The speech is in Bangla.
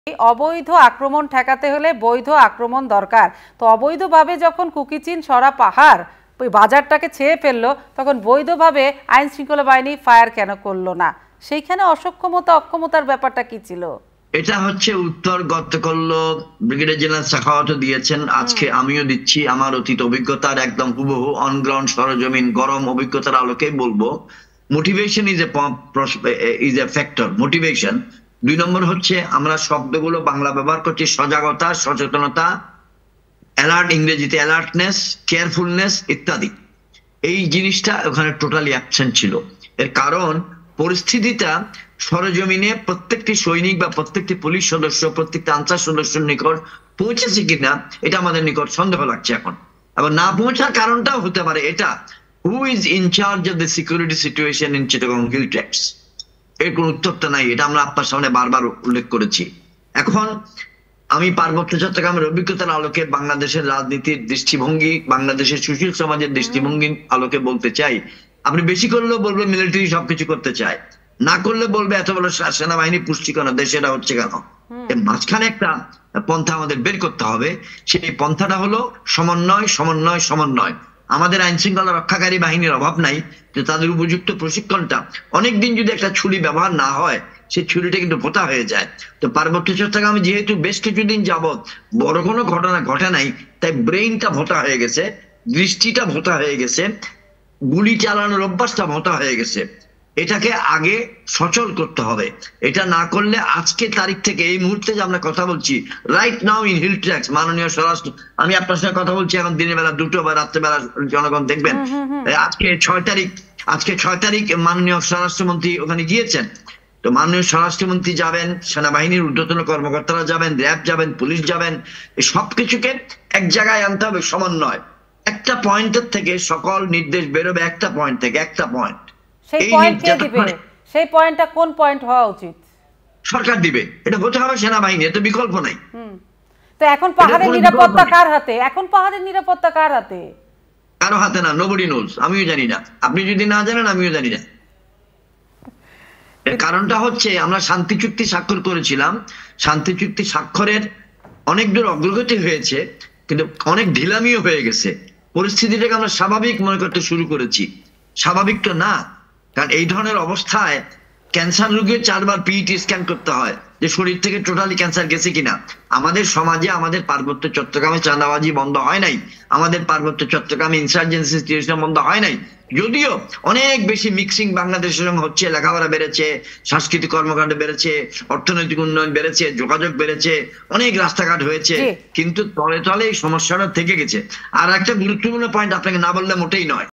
অবৈধ আক্রমণ ঠেকাতে হলে বৈধ আক্রমণ দরকার। তো অবৈধভাবে যখন কুকিচিন সরা পাহাড় ওই বাজারটাকে ছেয়ে ফেললো, তখন বৈধভাবে আইন শৃঙ্খলা বাহিনী ফায়ার কেন করলো না? সেইখানে অক্ষমতার ব্যাপারটা কি ছিল? এটা হচ্ছে উত্তর গত করলো ব্রিগেডিয়ার জেনারেল সাখাওয়াতও দিয়েছেন, আজকে আমিও দিচ্ছি। আমার অতীত অভিজ্ঞতার একদম হুবহু অন গ্রাউন্ড সরজমিন গরম অভিজ্ঞতার আলোকে বলবো, motivation is a factor. Motivation. 2 নম্বর হচ্ছে আমরা শব্দগুলো বাংলা ব্যবহার করছি সজাগতা, সচেতনতা, অ্যালার্ট, ইংরেজিতে অ্যালার্টনেস, কেয়ারফুলনেস ইত্যাদি। এই জিনিসটা ওখানে টোটালি অ্যাবসেন্ট ছিল। এর কারণ পরিস্থিতিটা সরজমিনে প্রত্যেকটি সৈনিক বা প্রত্যেকটি পুলিশ সদস্য, প্রত্যেকটি আনসার সদস্যের নিকট পৌঁছেছে কিনা এটা আমাদের নিকট সন্দেহ লাগছে এখন। এবং না পৌঁছার কারণটাও হতে পারে এটা, who is in charge of the security situation in Chittagong hill tracts, এর কোন উত্তরটা নাই। এটা আমরা আপনার সামনে বারবার উল্লেখ করেছি। এখন আমি পার্বত্য চট্টগ্রামের অভিজ্ঞতার আলোকে বাংলাদেশের রাজনীতির দৃষ্টিভঙ্গি, বাংলাদেশের সুশীল সমাজের দৃষ্টিভঙ্গির আলোকে বলতে চাই, আপনি বেশি করলেও বলবে মিলিটারি সবকিছু করতে চায়, না করলে বলবে এত বড় সেনাবাহিনী পুষ্টি কেন, দেশে এটা হচ্ছে কেন। মাঝখানে একটা পন্থা আমাদের বের করতে হবে। সেই পন্থাটা হলো সমন্বয়, সমন্বয়, সমন্বয়। আমাদের আইন শৃঙ্খলা রক্ষাকারী বাহিনীর অভাব নাই, যে তাদের উপযুক্ত প্রশিক্ষণটা, অনেকদিন যদি একটা ছুরি ব্যবহার না হয় সেই ছুরিটা কিন্তু ভোঁতা হয়ে যায়। তো পার্বত্য চট্টগ্রামে যেহেতু বেশ কিছুদিন যাবৎ বড় কোনো ঘটনা ঘটে নাই, তাই ব্রেইনটা ভোঁতা হয়ে গেছে, দৃষ্টিটা ভোঁতা হয়ে গেছে, গুলি চালানোর অভ্যাসটা ভোঁতা হয়ে গেছে। এটাকে আগে সচল করতে হবে। এটা না করলে আজকে তারিখ থেকে, এই মুহূর্তে যে আমরা কথা বলছি, right now in hill tracts, মাননীয় স্বরাষ্ট্র, আমি আপনার সঙ্গে কথা বলছি এখন দিনের বেলা 2টো বা রাত্রেবেলা, জনগণ দেখবেন আজকে 6 তারিখ মাননীয় স্বরাষ্ট্রমন্ত্রী ওখানে গিয়েছেন। তো মাননীয় স্বরাষ্ট্রমন্ত্রী যাবেন, সেনাবাহিনীর ঊর্ধ্বতন কর্মকর্তারা যাবেন, র্যাব যাবেন, পুলিশ যাবেন, এই সবকিছুকে এক জায়গায় আনতে হবে, সমন্বয়। একটা পয়েন্টের থেকে সকল নির্দেশ বেরোবে, একটা পয়েন্ট থেকে, একটা পয়েন্ট। সেই পয়েন্ট কে দিবে? সেই পয়েন্টটা কোন পয়েন্ট হওয়া উচিত? সরকার দিবে। এটা হতে হবে সেনাবাহিনী, এত বিকল্প নাই। তো এখন পাহাড়ের নিরাপত্তা কার হাতে? এখন পাহাড়ের নিরাপত্তা কার হাতে? কারো হাতে না, নোবডি নোজ। আমিও জানি না, আপনি যদি না জানেন আমিও জানি না। এর কারণটা হচ্ছে আমরা শান্তি চুক্তি স্বাক্ষর করেছিলাম, শান্তি চুক্তি স্বাক্ষরের অনেক দূর অগ্রগতি হয়েছে, কিন্তু অনেক ঢিলামিও হয়ে গেছে। পরিস্থিতিটাকে আমরা স্বাভাবিক মনে করতে শুরু করেছি। স্বাভাবিক তো না, কারণ এই ধরনের অবস্থায় ক্যান্সার রোগীর 4 বার পিইটি স্ক্যান করতে হয় যে শরীর থেকে টোটালি ক্যান্সার গেছে কিনা। আমাদের সমাজে, আমাদের পার্বত্য চট্টগ্রামে চাঁদাবাজি বন্ধ হয় নাই, আমাদের পার্বত্য চট্টগ্রামে ইনসার্জেন্সি সিচুয়েশন বন্ধ হয় নাই। যদিও অনেক বেশি মিক্সিং বাংলাদেশের সঙ্গে হচ্ছে, লেখাপড়া বেড়েছে, সাংস্কৃতিক কর্মকাণ্ড বেড়েছে, অর্থনৈতিক উন্নয়ন বেড়েছে, যোগাযোগ বেড়েছে, অনেক রাস্তাঘাট হয়েছে, কিন্তু তলে তলে এই সমস্যাটা থেকে গেছে। আর একটা গুরুত্বপূর্ণ পয়েন্ট আপনাকে না বললে মোটেই নয়,